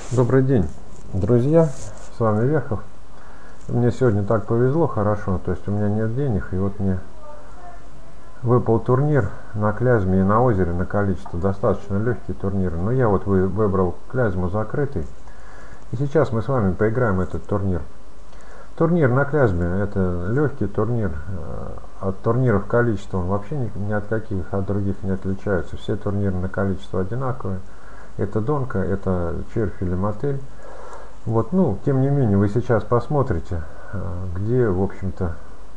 Добрый день, друзья, с вами Вехов. Мне сегодня так повезло хорошо, то есть у меня нет денег, и вот мне выпал турнир на Клязьме и на озере на количество, достаточно легкие турниры. Но я вот выбрал Клязьму закрытый, и сейчас мы с вами поиграем этот турнир. Турнир на Клязьме — это легкий турнир, от турниров количества он вообще ни от каких от других не отличается. Все турниры на количество одинаковые. Это донка, это червь или мотель. Вот, ну, тем не менее, вы сейчас посмотрите, где, в общем-то,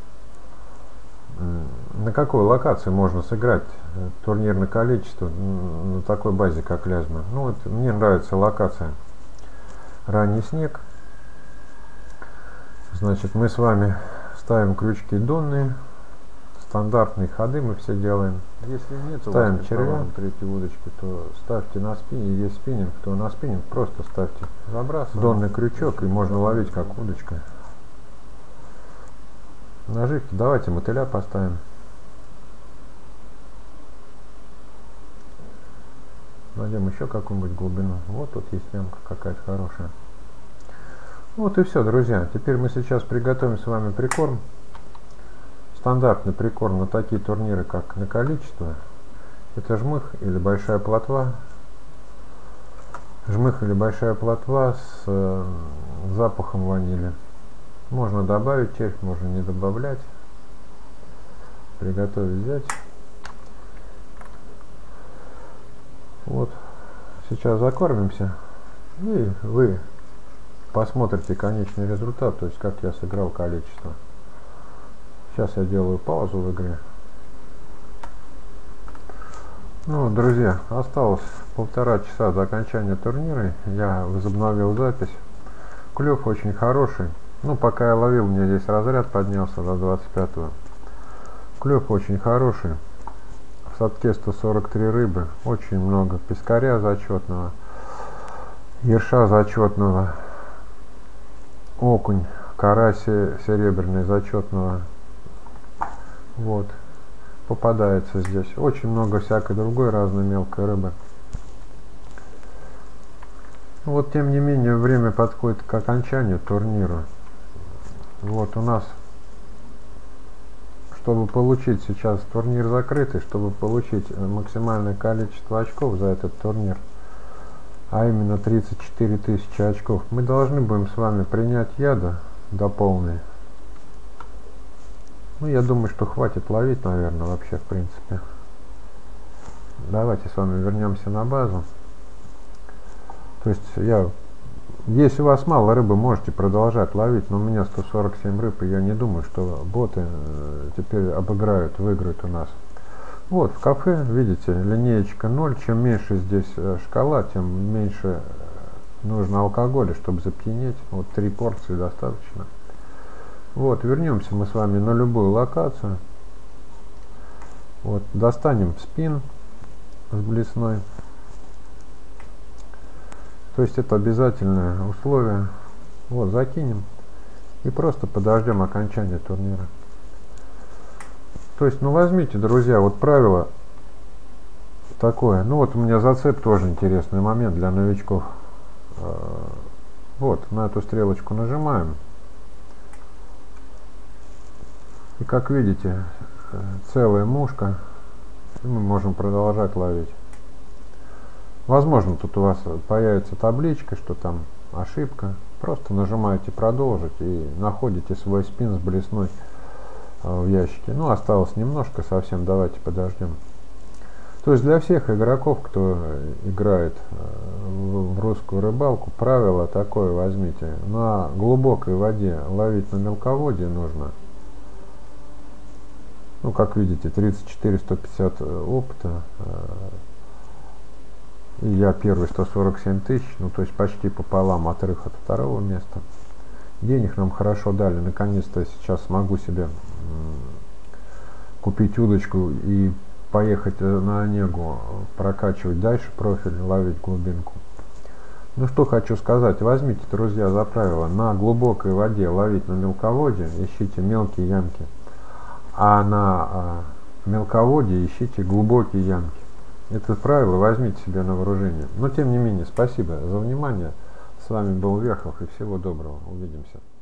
на какой локации можно сыграть турнир на количество на такой базе, как Клязьма. Ну, вот мне нравится локация ранний снег. Значит, мы с вами ставим крючки донные, стандартные ходы мы все делаем. Если нет, ставим червя третьей удочки, то ставьте на спиннинг. Есть спиннинг, то на спиннинг просто ставьте донный крючок, и можно ловить как удочка. Наживки, давайте мотыля поставим. Найдем еще какую-нибудь глубину. Вот тут есть ямка какая-то хорошая. Вот и все, друзья. Теперь мы сейчас приготовим с вами прикорм. Стандартный прикорм на такие турниры, как на количество. Это жмых или большая плотва. Жмых или большая плотва с запахом ванили. Можно добавить червь, можно не добавлять. Приготовить, взять. Вот. Сейчас закормимся. И вы посмотрите конечный результат, то есть как я сыграл количество. Сейчас я делаю паузу в игре. Ну, друзья, осталось 1,5 часа до окончания турнира. Я возобновил запись. Клев очень хороший. Ну, пока я ловил, у меня здесь разряд поднялся до 25-го. Клев очень хороший. В садке 143 рыбы. Очень много пескаря зачетного. Ерша зачетного. Окунь, карась серебряный зачетного. Вот. Попадается здесь. Очень много всякой другой разной мелкой рыбы. Вот, тем не менее, время подходит к окончанию турнира. Вот у нас, чтобы получить сейчас турнир закрытый, чтобы получить максимальное количество очков за этот турнир, а именно 34 тысячи очков, мы должны будем с вами принять яда до полной. Ну, я думаю, что хватит ловить, наверное, вообще, в принципе. Давайте с вами вернемся на базу. То есть, если у вас мало рыбы, можете продолжать ловить, но у меня 147 рыб, и я не думаю, что боты теперь выиграют у нас. Вот, в кафе, видите, линеечка 0. Чем меньше здесь шкала, тем меньше нужно алкоголя, чтобы запьянеть. Вот 3 порции достаточно. Вот, вернемся мы с вами на любую локацию. Вот, достанем спин с блесной. То есть это обязательное условие. Вот, закинем и просто подождем окончания турнира. То есть, ну, возьмите, друзья, вот правило такое. Ну, вот у меня зацеп тоже интересный момент для новичков. Вот, на эту стрелочку нажимаем. И как видите, целая мушка, и мы можем продолжать ловить. Возможно, тут у вас появится табличка, что там ошибка. Просто нажимаете продолжить и находите свой спин с блесной в ящике. Ну, осталось немножко совсем, давайте подождем. То есть для всех игроков, кто играет в русскую рыбалку, правило такое возьмите. На глубокой воде ловить на мелководье нужно. Ну, как видите, 34-150 опыта. И я первый 147 тысяч, ну, то есть почти пополам отрыв от 2-го места. Денег нам хорошо дали. Наконец-то сейчас смогу себе купить удочку и поехать на Онегу, прокачивать дальше профиль, ловить глубинку. Ну, что хочу сказать. Возьмите, друзья, за правило на глубокой воде ловить на мелководье, ищите мелкие ямки. А на мелководье ищите глубокие ямки. Это правило возьмите себе на вооружение. Но тем не менее, спасибо за внимание. С вами был Вехов, и всего доброго. Увидимся.